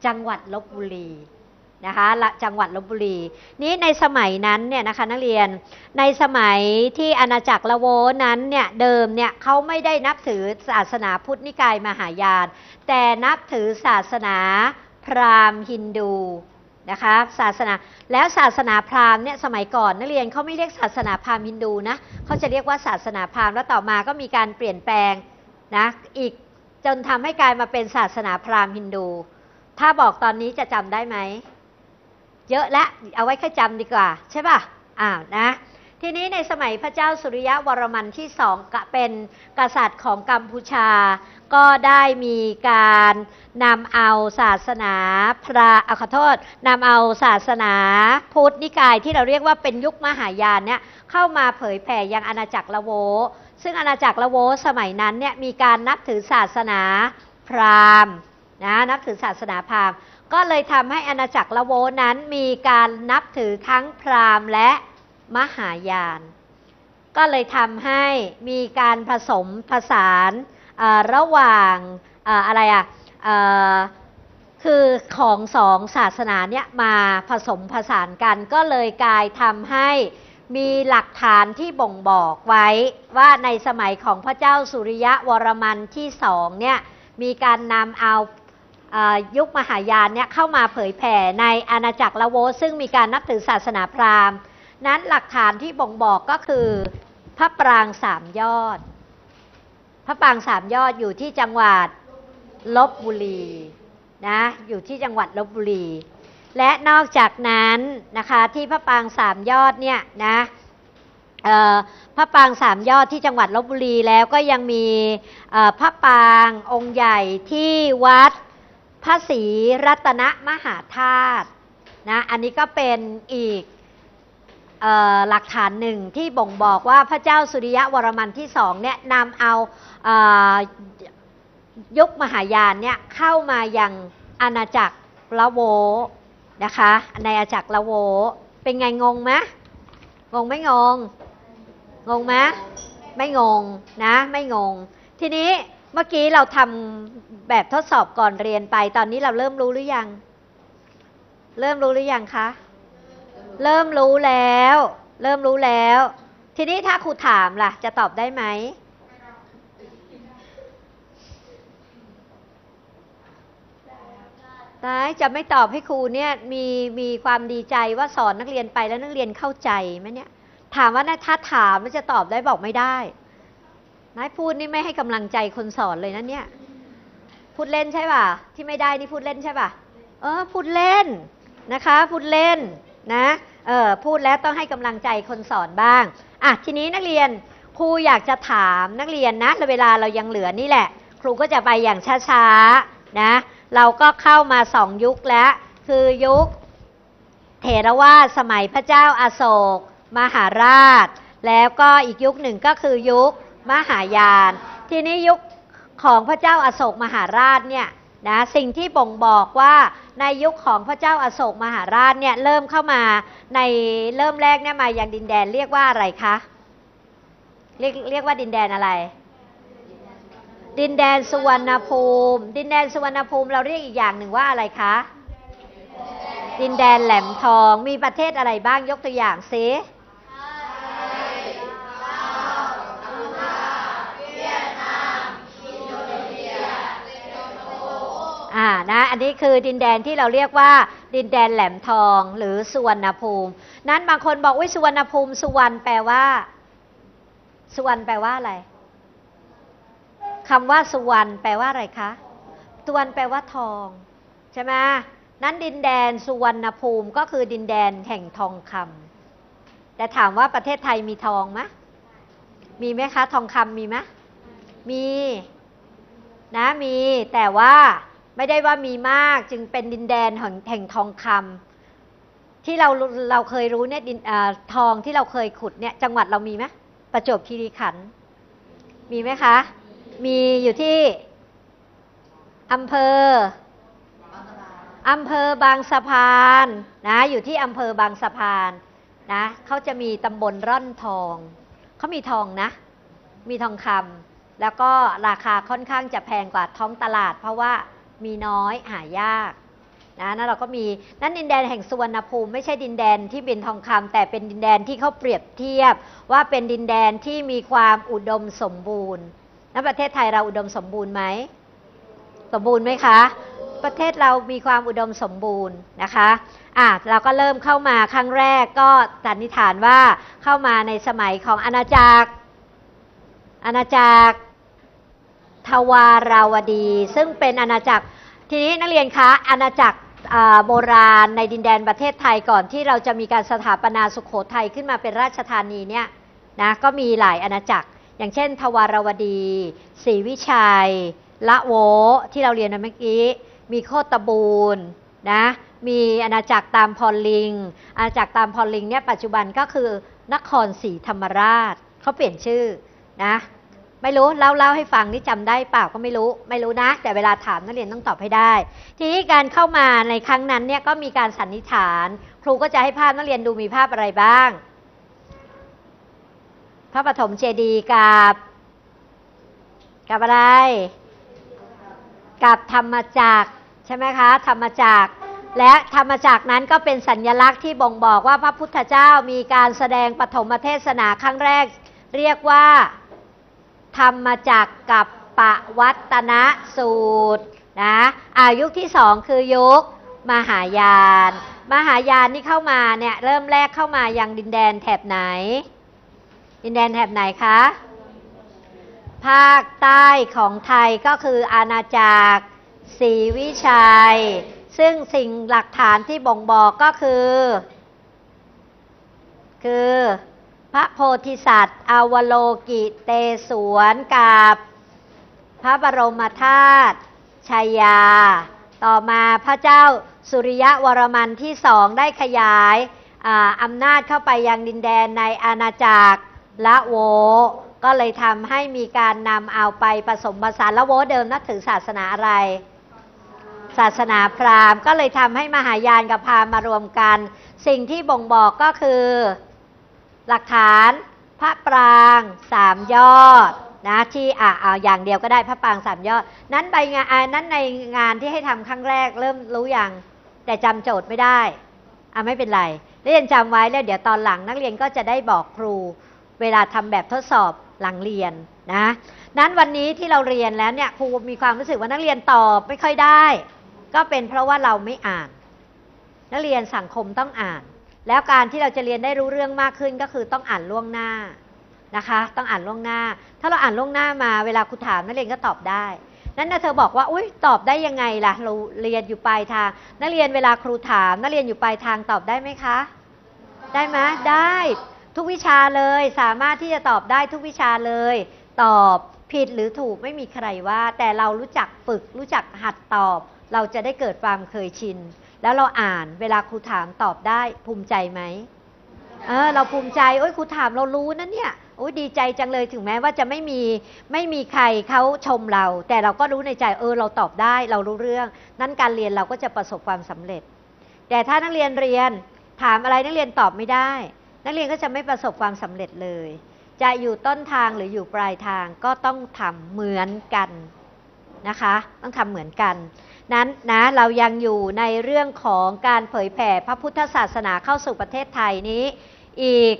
จังหวัดลพบุรีนะคะจังหวัดลพบุรีนี้ในสมัยนั้นเนี่ยนะคะนักเรียนในสมัยที่อาณาจักรละโวนั้นเนี่ยเดิมเนี่ยเขาไม่ได้นับถือศาสนาพุทธนิกายมหายานแต่นับถือศาสนาพราหมณ์ฮินดูนะคะศาสนาแล้วศาสนาพราหมณ์เนี่ยสมัยก่อนนักเรียนเขาไม่เรียกศาสนาพราหมณ์ฮินดูนะเขาจะเรียกว่าศาสนาพราหมณ์แล้วต่อมาก็มีการเปลี่ยนแปลงนะอีกจนทำให้กลายมาเป็นศาสนาพราหมณ์ฮินดูถ้าบอกตอนนี้จะจำได้ไหมเยอะและเอาไว้แค่จำดีกว่าใช่ป่ะนะทีนี้ในสมัยพระเจ้าสุริยะวรมันที่สองเป็นกษัตริย์ของกัมพูชาก็ได้มีการนำเอาศาสนาขอโทษนำเอาศาสนาพุทธนิกายที่เราเรียกว่าเป็นยุคมหายานเนี่ยเข้ามาเผยแผ่ยังอาณาจักรละโวซึ่งอาณาจักรละโวสมัยนั้นเนี่ยมีการนับถือศาสนาพราหมณ์นะนับถือศาสนาพราหมณ์ก็เลยทำให้อาณาจักรละโวนั้นมีการนับถือทั้งพราหมณ์และมหายานก็เลยทำให้มีการผสมผสานระหว่างอะไรคือของสองศาสนาเนี่ยมาผสมผสานกันก็เลยกลายทำให้มีหลักฐานที่บ่งบอกไว้ว่าในสมัยของพระเจ้าสุริยะวรมันที่สองเนี่ยมีการนำเอายุคมหายานเนี่ยเข้ามาเผยแผ่ในอาณาจักรละโวซึ่งมีการนับถือศาสนาพราหมณ์นั้นหลักฐานที่บ่งบอกก็คือพระปรางสามยอดพระปรางสามยอดอยู่ที่จังหวัดลพบุรีนะอยู่ที่จังหวัดลพบุรีและนอกจากนั้นนะคะที่พระปรางสามยอดเนี่ยนะพระปรางสามยอดที่จังหวัดลพบุรีแล้วก็ยังมีพระปรางองค์ใหญ่ที่วัดพระศรีรัตนมหาธาตุนะอันนี้ก็เป็นอีกหลักฐานหนึ่งที่บ่งบอกว่าพระเจ้าสุริยะวรมันที่สองเนี่ยนำเอายุคมหายานเนี่ยเข้ามายังอาณาจักรละโวนะคะในอาณาจักรละโวเป็นไงงงไหมงงไม่งงงงไหมไม่งงนะไม่งงทีนี้เมื่อกี้เราทำแบบทดสอบก่อนเรียนไปตอนนี้เราเริ่มรู้หรือยังเริ่มรู้หรือยังคะเริ่มรู้แล้วเริ่มรู้แล้วทีนี้ถ้าครูถามล่ะจะตอบได้ไหมจะไม่ตอบให้ครูเนี่ยมีความดีใจว่าสอนนักเรียนไปแล้วนักเรียนเข้าใจไหมเนี่ยถามว่าถ้าถามมันจะตอบได้บอกไม่ได้นายพูดนี่ไม่ให้กำลังใจคนสอนเลยนะเนี่ยพูดเล่นใช่ป่ะที่ไม่ได้นี่พูดเล่นใช่ป่ะพูดเล่นนะคะพูดเล่นนะพูดแล้วต้องให้กำลังใจคนสอนบ้างทีนี้นักเรียนครูอยากจะถามนักเรียนนะเวลาเรายังเหลือนี่แหละครูก็จะไปอย่างช้าๆนะเราก็เข้ามาสองยุคแล้วคือยุคเถรวาทสมัยพระเจ้าอโศกมหาราชแล้วก็อีกยุคหนึ่งก็คือยุคมหายานทีนี้ยุคของพระเจ้าอโศกมหาราชเนี่ยนะสิ่งที่บ่งบอกว่าในยุคของพระเจ้าอโศกมหาราชเนี่ยเริ่มเข้ามาในเริ่มแรกเนี่ยมายังดินแดนเรียกว่าอะไรคะเรียกว่าดินแดนอะไรดินแดนสุวรรณภูมิดินแดนสุวรรณภูมิเราเรียกอีกอย่างหนึ่งว่าอะไรคะดินแดนแหลมทองมีประเทศอะไรบ้างยกตัวอย่างซินะอันนี้คือดินแดนที่เราเรียกว่าดินแดนแหลมทองหรือสุวรรณภูมินั้นบางคนบอกว่าสุวรรณภูมิสุวรรณแปลว่าสุวรรณแปลว่าอะไรคำว่าสุวรรณแปลว่าอะไรคะสุวรรณแปลว่าทองใช่ไหมนั้นดินแดนสุวรรณภูมิก็คือดินแดนแห่งทองคำแต่ถามว่าประเทศไทยมีทองไหมมีไหมคะทองคำมีไหมมีนะมีแต่ว่าไม่ได้ว่ามีมากจึงเป็นดินแดนแห่งทองคำที่เราเคยรู้เนี่ยทองที่เราเคยขุดเนี่ยจังหวัดเรามีไหมประจวบคีรีขันธ์มีไหมคะมีอยู่ที่อำเภอบางสะพานนะอยู่ที่อำเภอบางสะพานนะเขาจะมีตำบลร่อนทองเขามีทองนะมีทองคำแล้วก็ราคาค่อนข้างจะแพงกว่าท้องตลาดเพราะว่ามีน้อยหายากนั่นเราก็มีนั่นดินแดนแห่งสุวรรณภูมิไม่ใช่ดินแดนที่เป็นทองคำแต่เป็นดินแดนที่เขาเปรียบเทียบว่าเป็นดินแดนที่มีความอุดมสมบูรณ์แล้วประเทศไทยเราอุดมสมบูรณ์ไหมสมบูรณ์ไหมคะประเทศเรามีความอุดมสมบูรณ์นะคะเราก็เริ่มเข้ามาครั้งแรกก็สันนิษฐานว่าเข้ามาในสมัยของอาณาจักรทวาราวดีซึ่งเป็นอาณาจักรทีนี้นักเรียนคะอาณาจักรโบราณในดินแดนประเทศไทยก่อนที่เราจะมีการสถาปนาสุโขทัยขึ้นมาเป็นราชธานีเนี่ยนะก็มีหลายอาณาจักรอย่างเช่นทวารวดีศรีวิชัยละโวที่เราเรียนเมื่อกี้มีโคตบูรณ์นะมีอาณาจักรตามพรลิงอาณาจักรตามพรลิงเนี่ยปัจจุบันก็คือนครศรีธรรมราชเขาเปลี่ยนชื่อนะไม่รู้เล่าให้ฟังนี่จำได้เปล่าก็ไม่รู้นะแต่เวลาถามนักเรียนต้องตอบให้ได้ทีนี้การเข้ามาในครั้งนั้นเนี่ยก็มีการสันนิษฐานครูก็จะให้ภาพนักเรียนดูมีภาพอะไรบ้างพระปฐมเจดีย์กับอะไรกับธรรมจักรใช่ไหมคะธรรมจักรและธรรมจักรนั้นก็เป็นสัญลักษณ์ที่บ่งบอกว่าพระพุทธเจ้ามีการแสดงปฐมเทศนาครั้งแรกเรียกว่าธรรมจักรกับปวัตนสูตรนะยุคที่สองคือยุคมหายานนี่เข้ามาเนี่ยเริ่มแรกเข้ามายังดินแดนแถบไหนดินแดนแถบไหนคะภาคใต้ของไทยก็คืออาณาจักรศรีวิชัยซึ่งสิ่งหลักฐานที่บ่งบอกก็คือพระโพธิสัตว์อวโลกิเตศวรกับพระบรมธาตุชัยยาต่อมาพระเจ้าสุริยวรมันที่สองได้ขยายอำนาจเข้าไปยังดินแดนในอาณาจักรละโวก็เลยทำให้มีการนำเอาไปผสมผสานละโวเดิมนับถือศาสนาอะไรศาสนาพราหมณ์ก็เลยทำให้มหายานกับพราหมณ์มารวมกันสิ่งที่บ่งบอกก็คือหลักฐานพระปราง3ยอดนะที่เอาอย่างเดียวก็ได้พระปราง3ยอดนั้นใบงานนั้นในงานที่ให้ทำครั้งแรกเริ่มรู้อย่างแต่จำโจทย์ไม่ได้ไม่เป็นไรนักเรียนจำไว้แล้วเดี๋ยวตอนหลังนักเรียนก็จะได้บอกครูเวลาทำแบบทดสอบหลังเรียนนะนั้นวันนี้ที่เราเรียนแล้วเนี่ยครูมีความรู้สึกว่านักเรียนตอบไม่ค่อยได้ก็เป็นเพราะว่าเราไม่อ่านนักเรียนสังคมต้องอ่านแล้วการที่เราจะเรียนได้รู้เรื่องมากขึ้นก็คือต้องอ่านล่วงหน้านะคะต้องอ่านล่วงหน้าถ้าเราอ่านล่วงหน้ามาเวลาครูถามนักเรียนก็ตอบได้นั้นเธอบอกว่าอุ๊ยตอบได้ยังไงล่ะเราเรียนอยู่ปลายทางนักเรียนเวลาครูถามนักเรียนอยู่ปลายทางตอบได้ไหมคะได้ไหมได้ทุกวิชาเลยสามารถที่จะตอบได้ทุกวิชาเลยตอบผิดหรือถูกไม่มีใครว่าแต่เรารู้จักฝึกรู้จักหัดตอบเราจะได้เกิดความเคยชินแล้วเราอ่านเวลาครูถามตอบได้ภูมิใจไหมเราภูมิใจโอ๊ยครูถามเรารู้นะเนี่ยโอ๊ยดีใจจังเลยถึงแม้ว่าจะไม่มีใครเขาชมเราแต่เราก็รู้ในใจเราตอบได้เรารู้เรื่องนั้นการเรียนเราก็จะประสบความสำเร็จแต่ถ้านักเรียนเรียนถามอะไรนักเรียนตอบไม่ได้นักเรียนก็จะไม่ประสบความสำเร็จเลยจะอยู่ต้นทางหรืออยู่ปลายทางก็ต้องทำเหมือนกันนะคะต้องทำเหมือนกันนั้นนะเรายังอยู่ในเรื่องของการเผยแผ่พระพุทธศาสนาเข้าสู่ประเทศไทยนี้อีก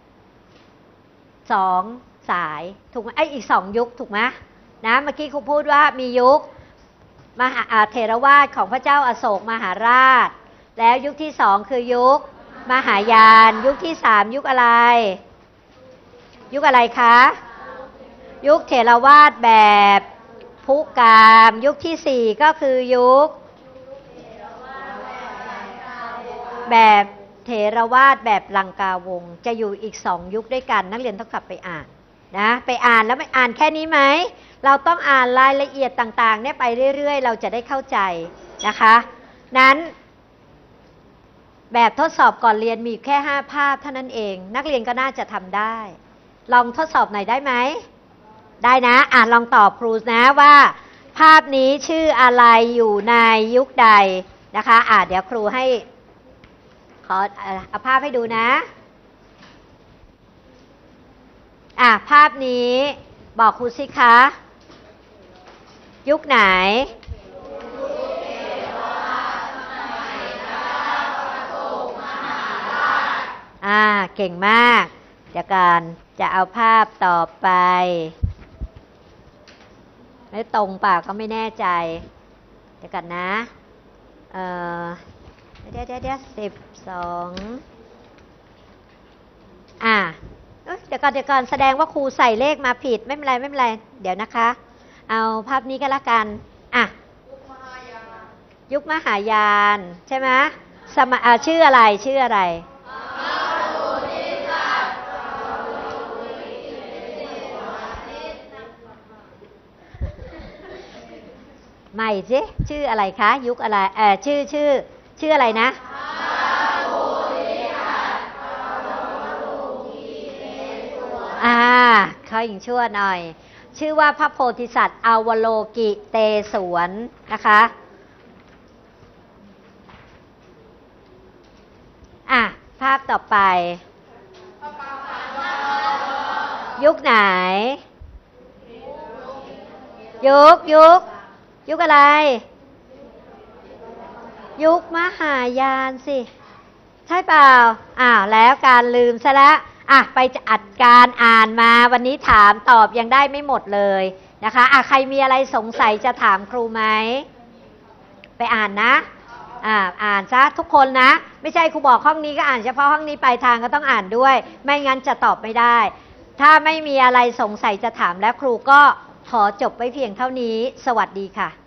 2สายถูกไหมอีก2ยุคถูกไหมนะเมื่อกี้ครูพูดว่ามียุคมหาเถรวาทของพระเจ้าอโศกมหาราชแล้วยุคที่2คือยุคมหายานยุคที่3ยุคอะไรคะยุคเถรวาทแบบพุกามยุคที่4ก็คือยุคแบบเถรวาทแบบลังกาวงศ์จะอยู่อีก2ยุคด้วยกันนักเรียนต้องกลับไปอ่านนะไปอ่านแล้วไม่อ่านแค่นี้ไหมเราต้องอ่านรายละเอียดต่างๆเนี่ยไปเรื่อยๆเราจะได้เข้าใจนะคะนั้นแบบทดสอบก่อนเรียนมีแค่5ภาพเท่านั้นเองนักเรียนก็น่าจะทำได้ลองทดสอบหน่อยได้ไหมได้นะลองตอบครูนะว่าภาพนี้ชื่ออะไรอยู่ในยุคใดนะคะเดี๋ยวครูให้ขอเอาภาพให้ดูนะภาพนี้บอกครูสิคะยุคไหนเก่งมากเดี๋ยวกันจะเอาภาพต่อไปไม่ตรงป่ะก็ไม่แน่ใจเดี๋ยวกันนะเดี๋ยว12เดี๋ยวก่อนแสดงว่าครูใส่เลขมาผิดไม่เป็นไรเดี๋ยวนะคะเอาภาพนี้ก็แล้วกันยุคมหายานใช่ไหมชื่ออะไรใหม่สิชื่ออะไรคะยุคอะไรชื่ออะไรนะเขาหญิงชั่วหน่อยชื่อว่าพระโพธิสัตว์อวโลกิเตศวรนะคะภาพต่อไปยุคไหนยุคอะไรยุคมหายานสิใช่เปล่าแล้วการลืมซะแล้วไปจัดการอ่านมาวันนี้ถามตอบยังได้ไม่หมดเลยนะคะใครมีอะไรสงสัยจะถามครูไหมไปอ่านนะอ่านซะทุกคนนะไม่ใช่ครูบอกห้องนี้ก็อ่านเฉพาะห้องนี้ปลายทางก็ต้องอ่านด้วยไม่งั้นจะตอบไม่ได้ถ้าไม่มีอะไรสงสัยจะถามแล้วครูก็ขอจบไว้เพียงเท่านี้สวัสดีค่ะ